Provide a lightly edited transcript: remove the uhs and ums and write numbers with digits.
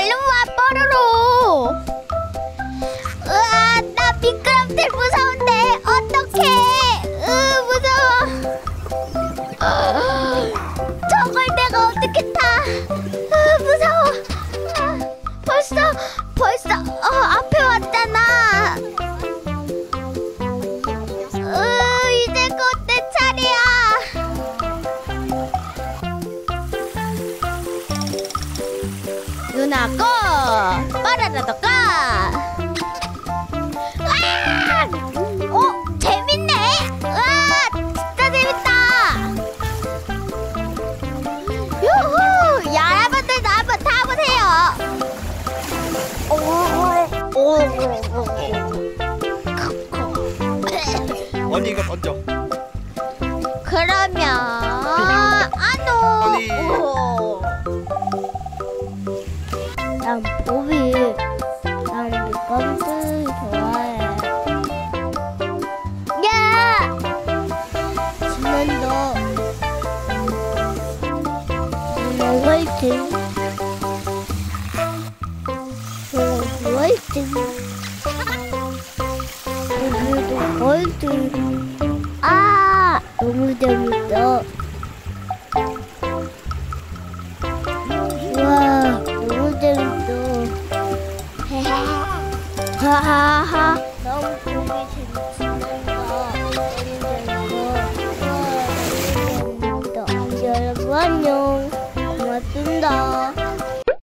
얼른 와, 뽀로로. 으아, 나 미끄럼틀 무서운데 어떡해. 무서워. 저걸 내가 어떻게 타. 무서워. 벌써 앞에 왔잖아. 이제 곧 내 차례야. 누나 거 빠라라도 가. 재밌네. 진짜 재밌다. 유후, 여러분들도 한번 타보세요. 언니가 먼저. 그러면 아노. 언니. 난 보비. 난 미끄럼틀 좋아해. 야! 지난도 화이팅. 화이팅. 오늘도 화이팅. 너무 재밌다. 와, 너무 재밌어. 하하하. 너무 보기 재밌어.